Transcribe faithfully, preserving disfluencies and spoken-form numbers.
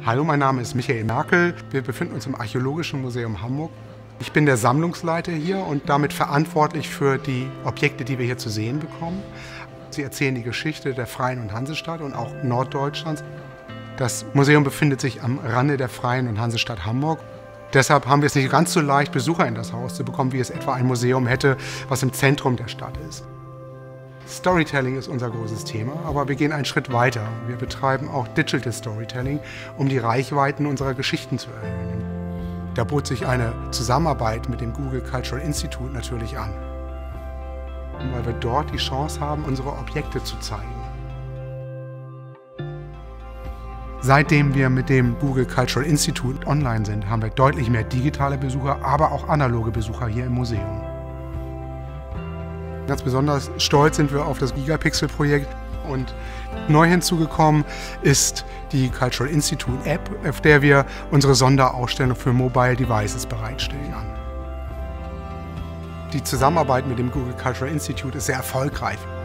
Hallo, mein Name ist Michael Merkel. Wir befinden uns im Archäologischen Museum Hamburg. Ich bin der Sammlungsleiter hier und damit verantwortlich für die Objekte, die wir hier zu sehen bekommen. Sie erzählen die Geschichte der Freien und Hansestadt und auch Norddeutschlands. Das Museum befindet sich am Rande der Freien und Hansestadt Hamburg. Deshalb haben wir es nicht ganz so leicht, Besucher in das Haus zu bekommen, wie es etwa ein Museum hätte, was im Zentrum der Stadt ist. Storytelling ist unser großes Thema, aber wir gehen einen Schritt weiter. Wir betreiben auch Digital Storytelling, um die Reichweiten unserer Geschichten zu erhöhen. Da bot sich eine Zusammenarbeit mit dem Google Cultural Institute natürlich an, weil wir dort die Chance haben, unsere Objekte zu zeigen. Seitdem wir mit dem Google Cultural Institute online sind, haben wir deutlich mehr digitale Besucher, aber auch analoge Besucher hier im Museum. Ganz besonders stolz sind wir auf das Gigapixel-Projekt und neu hinzugekommen ist die Cultural Institute App, auf der wir unsere Sonderausstellung für Mobile Devices bereitstellen. Die Zusammenarbeit mit dem Google Cultural Institute ist sehr erfolgreich.